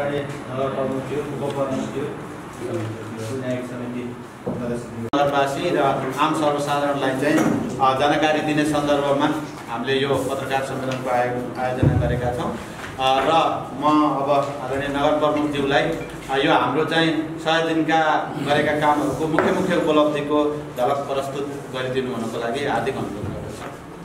स्थानीय नगर प्रमुख थियो, उपप्रमुख थियो, न्यायिक समिति नगरवासी र आम सर्वसाधारणलाई चाहिँ जानकारी दिने सन्दर्भमा हामीले यो पत्रकार सम्मेलनको आयोजना गरेका छौँ र म अब आदरणीय नगर प्रमुखज्यूलाई यो हाम्रो चाहिँ 100 दिनका गरेका कामहरूको मुख्य उपलब्धिको झलक प्रस्तुत गरिदिनु हुनको लागि हार्दिक अनुरोध गर्दछु।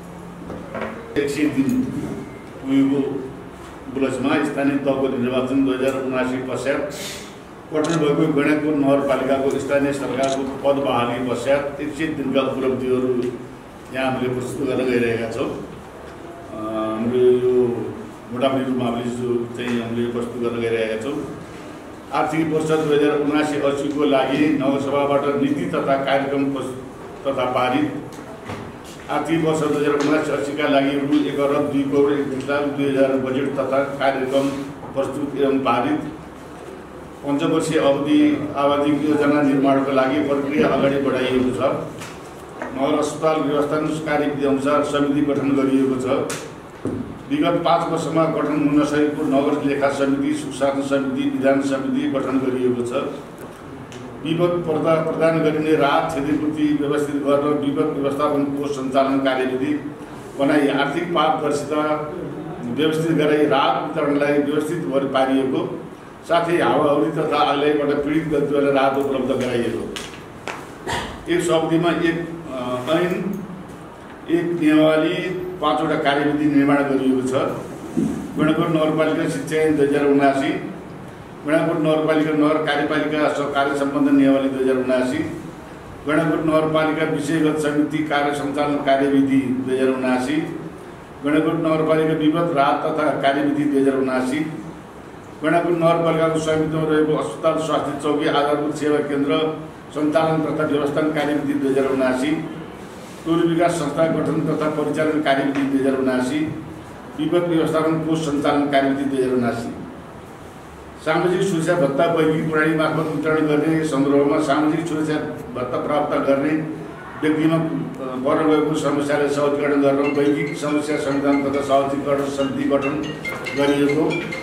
100 दिन पुगेको उपलक्ष्यमा स्थानीय तहको निर्वाचन 2079 पश्चात गठन भएको गणेशपुर नगरपालिकाको स्थानीय सरकारको पद बहाली पश्चात 100 दिनका उपलब्धिहरू यहाँ हामीले प्रस्तुत गर्न गइरहेका छौँ। हाम्रो यो मोटामोटी रूपमा हामीले प्रस्तुत गर्न गइरहेका छौँ। आर्थिक वर्ष 2079-80 को लागि नगरसभाबाट नीति तथा कार्यक्रम तथा पारित। आर्थिक वर्ष 2079-80 का लागि रु 1,02,01,00,000 बजेट तथा कार्यक्रम प्रस्तुत एवं पारित। पञ्चवर्षीय अवधि आवधिक योजना निर्माणको लागि प्रक्रिया अगाडि बढाइएको छ। नगर अस्पताल व्यवस्थापन कार्यविधि अनुसार समिति गठन गरिएको छ। विगत 5 वर्षमा गठन हुन सकेको नगर लेखा समिति, सुशासन समिति, विधान समिति गठन गरिएको छ। विपद प्रदान गरिने राहत क्षतिपूर्ति व्यवस्थित गर्न विपद व्यवस्थापनको सञ्चालन कार्यविधि बनाई आर्थिक पारदर्शिता व्यवस्थित गराई राहत वितरणलाई व्यवस्थित पारिएको, साथै हावाहुरी तथा आगलागीबाट पीडित व्यक्तिहरूलाई राहत उपलब्ध गराइएको। यस अवधिमा एक ऐन, एक नियमावली, 5 वटा कार्यविधि निर्माण गरिएको छ। गणेशपुर नगरपालिका शिक्षा ऐन 2079, गणेशपुर नगरपालिका नगर कार्यपालिका कार्य सम्बन्ध नियमावली 2079, गणेशपुर नगरपालिका विषयगत समिति कार्य सञ्चालन कार्यविधि 2079, गणेशपुर नगरपालिका विपद राहत तथा कार्यविधि 2079, गणेशपुर नगरपालिकाको स्वामित्वमा रहेको अस्पताल स्वास्थ्य चौकी आधारभूत सेवा केन्द्र सञ्चालन तथा व्यवस्थापन कार्यविधि 2079, टोली विकास संस्था गठन तथा परिचालन कार्यविधि 2079, विपद व्यवस्थापन कोष सञ्चालन कार्यविधि 2079, सामाजिक सुरक्षा भत्ता वैयक्तिक प्रणाली मार्फत वितरण गर्ने सन्दर्भमा सामाजिक सुरक्षा भत्ता प्राप्त गर्ने व्यक्तिमा पर्न गएको समस्यालाई सहजीकरण गर्न वैयक्तिक समस्या समाधान तथा सहजीकरण समिति गठन गरिएको।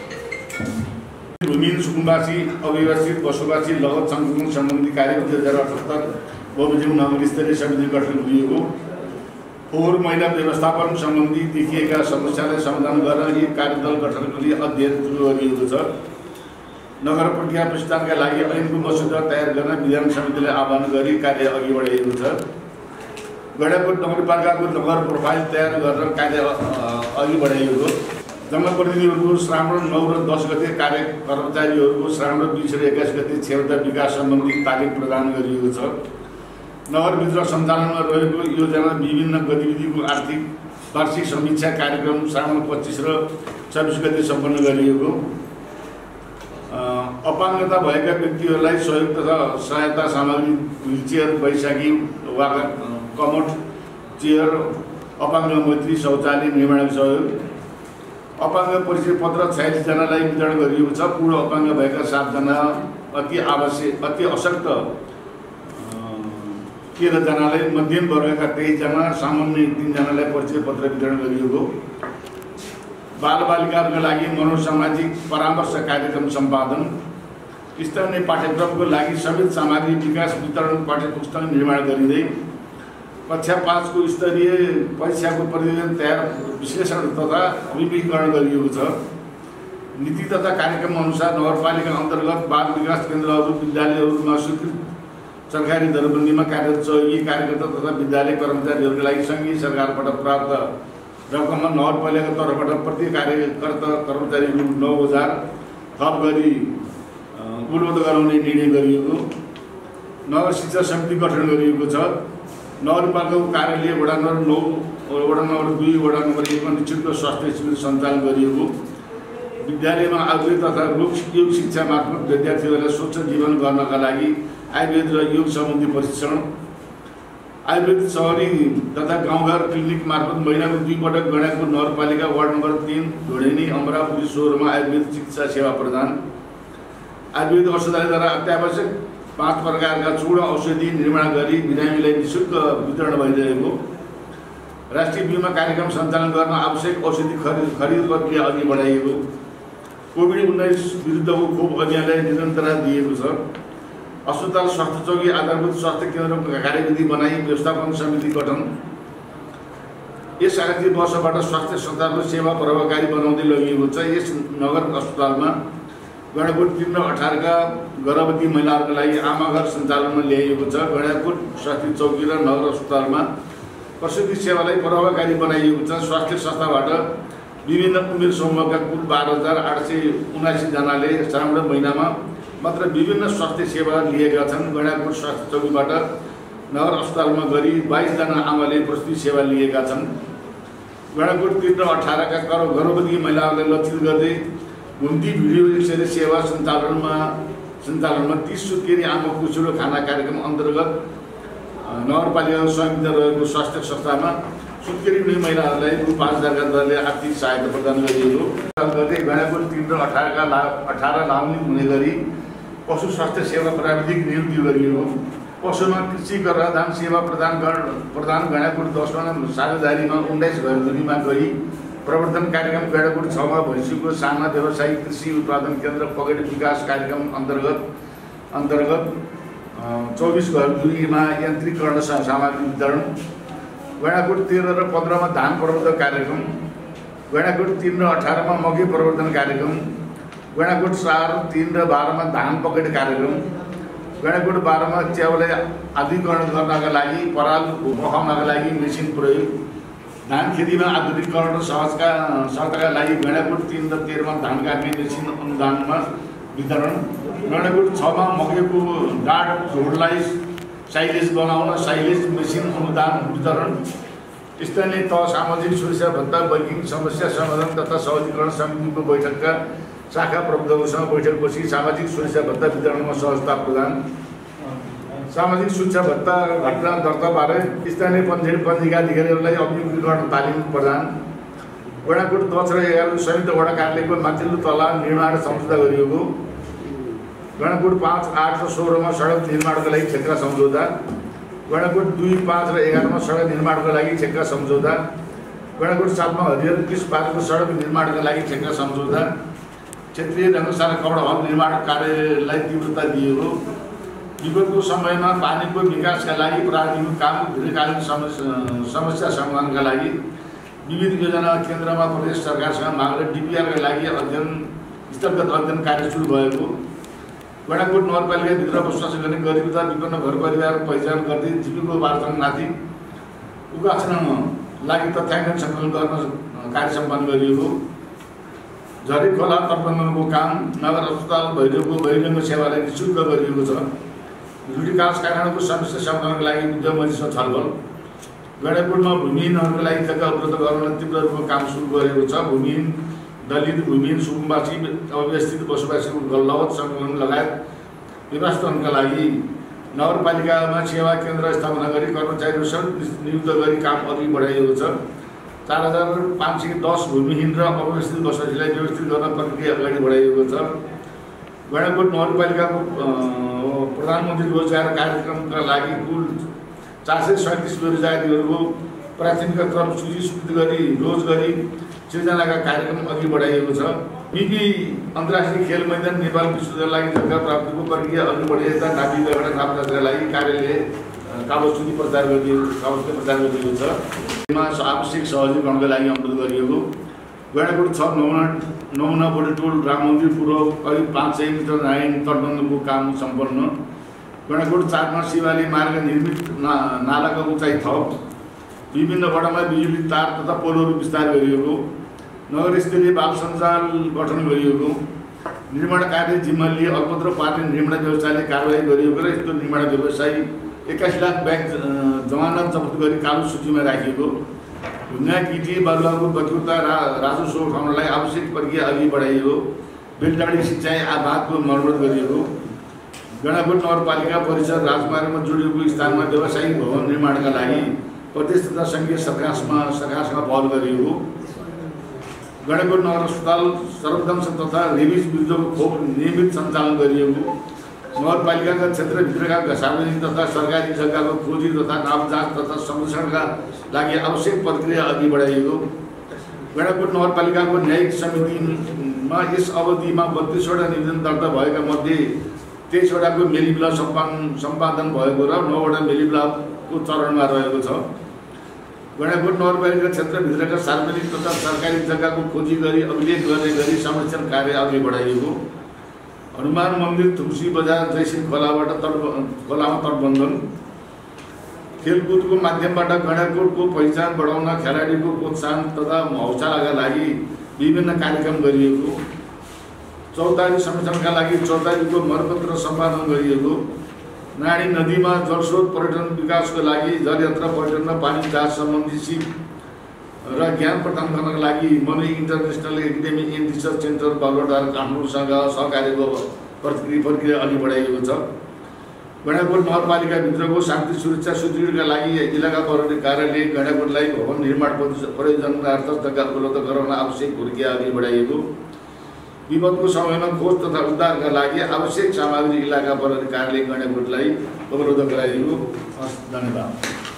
भूमिहीन सुकुम्बासी अव्यवस्थित बसोबासी लगत सङ्कलन सम्बन्धी कार्यविधि 2078 बमोजिम नगर स्तरीय समिति गठन गरिएको। फोहोर मैला व्यवस्थापन सम्बन्धी देखिएका समस्यालाई समाधान गर्न एक कार्यदल गठन गरी अध्ययन सुरु गरिएको छ। नगर प्रक्रिया प्रस्थानका लागि ऐनको मसौदा तयार गर्न विधान समितिलाई आह्वान गरी कार्य अघि बढाइएको छ। गणेशपुर नगरपालिकाको नगर प्रोफाइल तयार गर्न कार्य अघि बढाइएको। जनप्रतिनिधिहरूको श्रावण 9 र 10 गते कर्मचारीहरूको श्रावण 20 र 21 गते क्षमता विकास सम्बन्धी तालिम प्रदान गरिएको छ। नगरभित्र सञ्चालनमा रहेको योजना विभिन्न गतिविधिको आर्थिक वार्षिक समीक्षा कार्यक्रम श्रावण 25 र 26 गते सम्पन्न गरिएको। अपाङ्गता भएका व्यक्तिहरूलाई सहयोग तथा सहायता सामग्री व्हीलचेयर, बैशाखी वा कमोड चेयर, अपाङ्ग मैत्री शौचालय निर्माण सहयोग। अपाङ्ग परिचय पत्र 46 जनालाई वितरण गरिएको छ। पूर्ण अपाङ्ग भएका 7 जना, अति अशक्त 13 जनालाई, मध्यम वर्गका 23 जना, सामान्य 3 जनालाई परिचय पत्र वितरण गरिएको। बालबालिकाहरूका लागि मनोसामाजिक परामर्श कार्यक्रम सम्पादन। स्थानीय पाठ्यक्रमको लागि समेत सामग्री विकास वितरण पाठ्यपुस्तक निर्माण गरिँदै कक्षा 5 को स्तरीय परीक्षाको प्रतिवेदन तयार विश्लेषण तथा अभिमुखीकरण गरिएको छ। नीति तथा कार्यक्रम अनुसार नगरपालिका अन्तर्गत बाल विकास केन्द्रहरू, विद्यालयहरूमा स्वीकृत सरकारी दरबन्दीमा कार्यरत सहयोगी कार्यकर्ता तथा विद्यालय कर्मचारीहरूका लागि सङ्घीय सरकारबाट प्राप्त रकममा नगरपालिकाको तर्फबाट प्रत्येक कार्यकर्ता कर्मचारीहरू 9,000 थप गरी उपलब्ध गराउने निर्णय गरिएको। नगर शिक्षा समिति गठन गरिएको छ। नगरपालिकाको कार्यालय वडा नम्बर 9, वडा नम्बर 2, वडा नम्बर 1 मा निःशुल्क स्वास्थ्य शिविर सञ्चालन गरिएको। विद्यालयमा आयुर्वेद तथा योग शिक्षा मार्फत विद्यार्थीहरूलाई स्वच्छ जीवन गर्नका लागि आयुर्वेद र योग सम्बन्धी प्रशिक्षण। आयुर्वेद शहरी तथा गाउँघर क्लिनिक मार्फत महिनाको 2 पटक गणेशपुर नगरपालिका वार्ड नम्बर 3, ढोडेनी, अमरापुरी शहरमा आयुर्वेद चिकित्सा सेवा प्रदान। आयुर्वेद औषधालयद्वारा अत्यावश्यक 5 प्रकारका चूर्ण औषधि निर्माण गरी बिरामीलाई निःशुल्क वितरण भइरहेको। राष्ट्रिय बीमा कार्यक्रम सञ्चालन गर्न आवश्यक औषधि खरिद प्रक्रिया अघि बढाइएको। कोभिड-19 विरुद्धको खोप अभियानलाई निरन्तरता दिएको छ। अस्पताल, स्वास्थ्य चौकी, आधारभूत स्वास्थ्य केन्द्रको कार्यविधि बनाई व्यवस्थापन समिति गठन। यस आर्थिक वर्षबाट स्वास्थ्य संस्थाको सेवा प्रभावकारी बनाउँदै लगिएको छ। यस नगर अस्पतालमा गैंडाकोट 3 र 18 का गर्भवती महिलाहरूको लागि आमाघर सञ्चालनमा ल्याइएको छ। गैंडाकोट स्वास्थ्य चौकी र नगर अस्पतालमा प्रसुति सेवालाई प्रभावकारी बनाइएको छ। स्वास्थ्य संस्थाबाट विभिन्न उमेर समूहका कुल 12,879 जनाले श्रावण महिनामा मात्र विभिन्न स्वास्थ्य सेवा लिएका छन्। गैंडाकोट स्वास्थ्य चौकीबाट नगर अस्पतालमा गरी 22 जना आमाले प्रसुति सेवा लिएका छन्। गैंडाकोट 3 र 18 का गर्भवती महिलाहरूलाई लक्षित गर्दै घुम्ती भिडियो एक्सरे सेवा सञ्चालनमा 30 सुत्केरी आमा कुचुलो खाना कार्यक्रम अन्तर्गत नगरपालिका स्वामित्व रहेको स्वास्थ्य संस्थामा सुत्केरी हुने महिलाहरूलाई रु 5,000 का दरले आर्थिक सहायता प्रदान गरिएको। गर्दै गैंडाकोट 3 र 18 लाउने हुने गरी पशु स्वास्थ्य सेवा प्राविधिक नियुक्ति गरिएको। पशुमा कृषि गर्भधान सेवा प्रदान गैंडाकोट 10 मा साझेदारीमा 19 घरधुरीमा गरी प्रवर्धन कार्यक्रम गैंडाकोट 6 मा भैँसीको साना व्यावसायिक कृषि उत्पादन केन्द्र पकड विकास कार्यक्रम अन्तर्गत 24 घरधुरीमा यन्त्रीकरण सामग्री वितरण। गैंडाकोट 13 र 15 मा धान प्रवर्धन कार्यक्रम। गैंडाकोट 3 र 18 मा मकै प्रवर्धन कार्यक्रम। गैंडाकोट 4, 3 र 12 मा धान पकड कार्यक्रम। गैंडाकोट 12 मा च्याउलाई आधुनिकीकरण गर्नका लागि पराल बहाउनका लागि मेसिन प्रयोग। धान खेतीमा आधुनिकीकरण र सहजताका लागि गैंडाकोट 3 र 13 मा धान काट्ने मेसिन अनुदानमा वितरण। गैंडाकोट 6 मा मकैको डाँठ झोडलाई साइलेज बनाउन साइलेज मेसिन अनुदान वितरण। स्थानीय तह सामाजिक सुरक्षा भत्ता वैज्ञानिक समस्या समाधान तथा सहजीकरण समितिको बैठकका शाखा प्रबन्धकसँग बैठकपछि सामाजिक सुरक्षा भत्ता वितरणमा सहजता प्रदान। सामाजिक सुरक्षा भत्ता घटना दर्ताबारे स्थानीय पञ्जीका अधिकारीहरूलाई अभिमुखीकरण तालिम प्रदान। गैंडाकोट 10 र 11 संयुक्त वडा कार्यालयको माथिल्लो तला निर्माण सम्झौता गरिएको। गैंडाकोट 5, 8 र 16 मा सडक निर्माणका लागि ठेक्का सम्झौता। गैंडाकोट 2, 5 र 11 मा सडक निर्माणका लागि ठेक्का सम्झौता। गैंडाकोट 7 मा हरिहर ब्रिज पारको सडक निर्माणका लागि ठेक्का सम्झौता। क्षेत्रीय रङ्गशाला कपडा हल निर्माण कार्यलाई तीव्रता दिएको। विगतको समयमा पानीको विकासका लागि प्राविधिक काम दीर्घकालीन समस्या समाधानका लागि विविध योजना केन्द्रमा प्रदेश सरकारसँग माग र डिपिआरका लागि स्थलगत अध्ययन कार्य सुरु भएको। गैंडाकोट नगरपालिकाभित्र बसोबास गर्ने गरिब तथा विपन्न घर परिवार पहिचान गर्दै जीविकोपार्जनमाथि उकास्न लागि तथ्याङ्कन सङ्कलन गर्न कार्य सम्पन्न गरिएको। झरी खोला तटबन्धनको काम नगर अस्पताल भैरवको बहिरङ्ग सेवालाई निःशुल्क गरिएको छ। विकास कार्यान्वयनको समस्या समाधानका लागि उद्यमसँग छलफल। गैंडाकोटमा भूमिहीनहरूका लागि जग्गा उपलब्ध गर्न तीव्र रूपमा काम सुरु गरेको छ। भूमिहीन दलित भूमिहीन सुकुम्बासी अव्यवस्थित बसोबासीको लवत सङ्कलन लगायत व्यवस्थापनका लागि नगरपालिकामा सेवा केन्द्र स्थापना गरी कर्मचारीहरू नियुक्त गरी काम अघि बढाइएको छ। 4,510 भूमिहीन र अव्यवस्थित बसोबासीलाई व्यवस्थित गर्न प्रक्रिया अगाडि बढाइएको छ। गैंडाकोट नगरपालिकाको प्रधानमन्त्री रोजगार कार्यक्रमका लागि कुल 437 बेरोजगारीहरूको प्राथमिकता क्रम सूचीकृत गरी रोजगारी सृजनाका कार्यक्रम अघि बढाइएको छ। मिपी अन्तर्राष्ट्रिय खेल मैदान नेपाल विश्वका लागि जग्गा प्राप्तिको प्रक्रिया अघि बढाइएता नागरिकबाट प्राप्तका लागि कार्यालय कागजसूची प्रचार गरिएको छ। यसमा आवश्यक सहजीकरणका लागि अनुरोध गरिएको। गैंडाकोट 6 नमुना बोडी टोल राम मन्दिर पूर्व करिब 500 मिटर लाइन तटबन्धको काम सम्पन्न। गैंडाकोट 4 मा शिवाली मार्ग निर्मित नालाको उचाइ थप। विभिन्न वडामा बिजुली तार तथा पोलहरू विस्तार गरिएको। नगर स्तरीय बाल सञ्जाल गठन गरिएको। निर्माण कार्य जिम्मा लिए अल्पत्र पार्ने निर्माण व्यवसायले कारबाही गरिएको र यस्तो निर्माण व्यवसायी 21 लाख ब्याङ्क जमानत जफत गरी कालो सूचीमा राखिएको। ढुङ्गा किटी बालुवाको बचुता राजस्व उठाउनलाई आवश्यक प्रक्रिया अघि बढाइएको। बेलडाँडी सिँचाइ आबादको मर्मत गरिएको। गैंडाकोट नगरपालिका परिसर राजमार्गमा जोडिएको स्थानमा व्यावसायिक भवन निर्माणका लागि प्रदेश तथा सङ्घीय सरकारसँग पहल गरिएको। गैंडाकोट नगर अस्पताल सर्वदंश तथा रेबिज विरुद्धको खोप नियमित सञ्चालन गरिएको। नगरपालिकाका क्षेत्रभित्रका सार्वजनिक तथा सरकारी जग्गाको खोजी तथा नाम जाँच तथा संरक्षणका लागि आवश्यक प्रक्रिया अघि बढाइएको। गैंडाकोट नगरपालिकाको न्यायिक समितिमा यस अवधिमा 32वटा निवेदन दर्ता भएका मध्ये 23वटाको मेलिमिलाप सम्पादन भएको र 9वटा मेलिमिलापको चरणमा रहेको छ। गैंडाकोट नगरपालिका क्षेत्रभित्रका सार्वजनिक तथा सरकारी जग्गाको खोजी गरी अभिलेख गर्ने गरी संरक्षण कार्य अघि बढाइएको। हनुमान मन्दिर तुलसी बजार जयसिंह खोलामा तटबन्धन। खेलकुदको माध्यमबाट गैंडाकोटको पहिचान बढाउन खेलाडीको प्रोत्साहन तथा हौसलाका लागि विभिन्न कार्यक्रम गरिएको। चौतारी संरक्षणका लागि चौतारीको मर्मत र सम्पादन गरिएको। नाडी नदीमा जलस्रोत पर्यटन विकासको लागि जलयात्रा पर्यटन र पानी जहाज सम्बन्धी सिप र ज्ञान प्रदान गर्नका लागि Mani international academy and research centre Baluwatar काठमाडौँसँग सहकार्यको प्रक्रिया अघि बढाइएको छ। गैंडाकोट नगरपालिकाभित्रको शान्ति सुरक्षा सुदृढका लागि इलाका प्रहरी कार्यालय गैंडाकोटलाई भवन निर्माण परियोजनार्थ जग्गा उपलब्ध गराउन आवश्यक प्रक्रिया अघि बढाइएको। विपदको समयमा खोज तथा उद्धारका लागि आवश्यक सामग्री इलाका प्रहरी कार्यालय गैंडाकोटलाई उपलब्ध गराइएको। धन्यवाद।